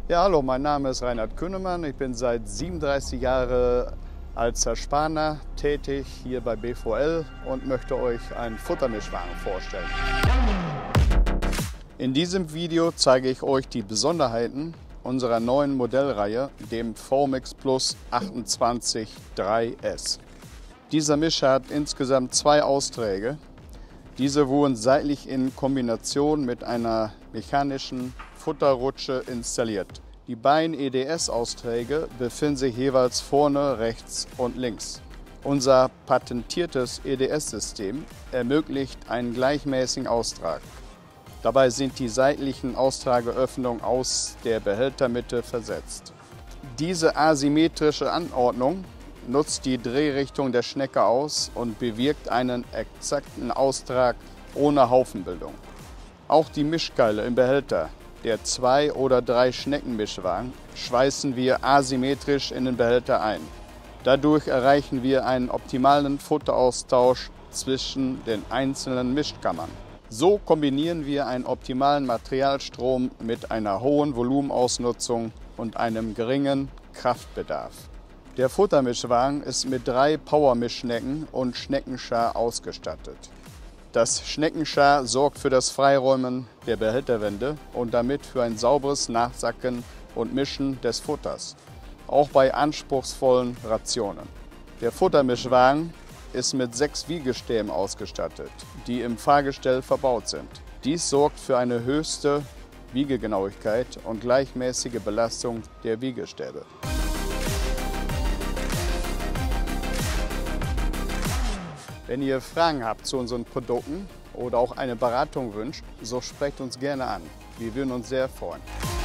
Ja, hallo, mein Name ist Reinhard Kühnemann. Ich bin seit 37 Jahren als Zerspaner tätig hier bei BVL und möchte euch einen Futtermischwagen vorstellen. In diesem Video zeige ich euch die Besonderheiten unserer neuen Modellreihe, dem VMAX Plus 28 3S. Dieser Mischer hat insgesamt 2 Austräge. Diese wurden seitlich in Kombination mit einer mechanischen Futterrutsche installiert. Die beiden EDS-Austräge befinden sich jeweils vorne, rechts und links. Unser patentiertes EDS-System ermöglicht einen gleichmäßigen Austrag. Dabei sind die seitlichen Austrageöffnungen aus der Behältermitte versetzt. Diese asymmetrische Anordnung nutzt die Drehrichtung der Schnecke aus und bewirkt einen exakten Austrag ohne Haufenbildung. Auch die Mischkeile im Behälter der 2 oder 3 Schneckenmischwagen schweißen wir asymmetrisch in den Behälter ein. Dadurch erreichen wir einen optimalen Futteraustausch zwischen den einzelnen Mischkammern. So kombinieren wir einen optimalen Materialstrom mit einer hohen Volumenausnutzung und einem geringen Kraftbedarf. Der Futtermischwagen ist mit 3 Powermischschnecken und Schneckenschar ausgestattet. Das Schneckenschar sorgt für das Freiräumen der Behälterwände und damit für ein sauberes Nachsacken und Mischen des Futters, auch bei anspruchsvollen Rationen. Der Futtermischwagen ist mit 6 Wiegestäben ausgestattet, die im Fahrgestell verbaut sind. Dies sorgt für eine höchste Wiegegenauigkeit und gleichmäßige Belastung der Wiegestäbe. Wenn ihr Fragen habt zu unseren Produkten oder auch eine Beratung wünscht, so sprecht uns gerne an. Wir würden uns sehr freuen.